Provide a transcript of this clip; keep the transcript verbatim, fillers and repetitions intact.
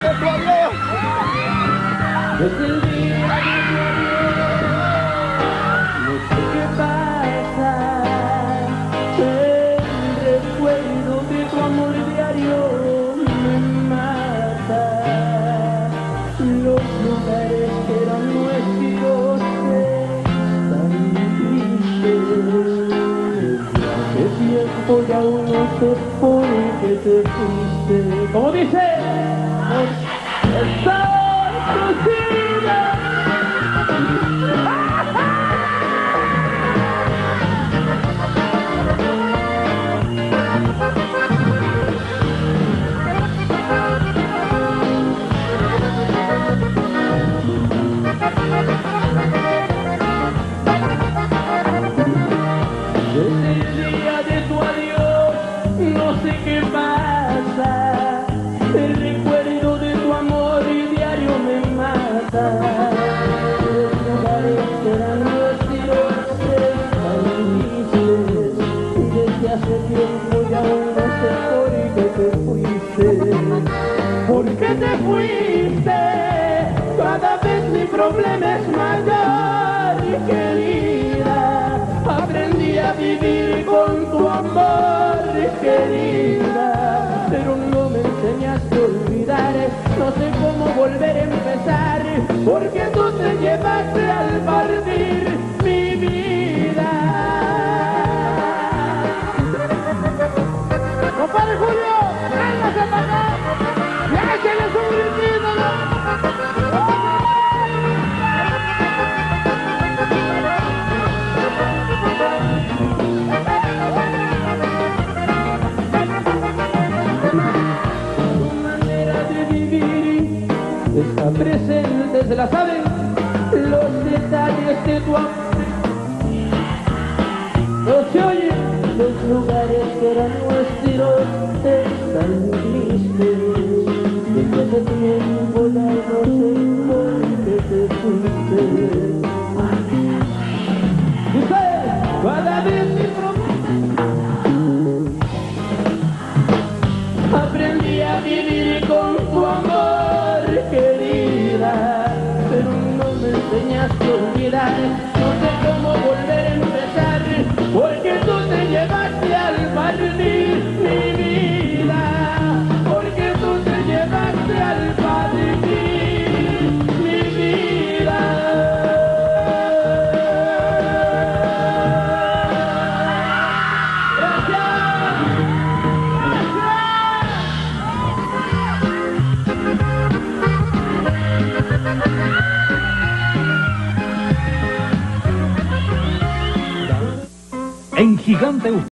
Desde el día de tu adiós, no sé qué pasa. El recuerdo de tu amor diario me mata. Los lugares que eran nuestros están tristes. Hace tiempo ya aún no sé por qué te fuiste. Como dice, ¡está! Desde el día de tu adiós, no sé qué pasa. El recuerdo de tu amor y diario me mata. Los lugares que eran nuestros están tristes. Desde hace tiempo ya aún no sé por qué te fuiste. ¿Por qué te fuiste? Cada vez mi problema es mayor, querida. Aprendí a vivir con tu amor, querida, pero no me enseñaste a olvidar. No sé cómo volver a empezar, porque tú te llevaste al partir mi vida. ¡Compadre Julio! ¡Véngase para acá! ¡Y échale su gritito, ¿no? Está presente, se la saben, los detalles de tu amor. No se oyen los lugares que eran nuestros, están tristes. Desde hace tiempo ya no sé por qué te fuiste. Dice, cada vez mi problema. Aprendí a vivir con tu amor, querida, pero no me enseñaste a olvidar. No sé cómo volver a empezar, porque tú te llevaste al partir mi vida. Porque tú te llevaste al partir mi vida. En Gigante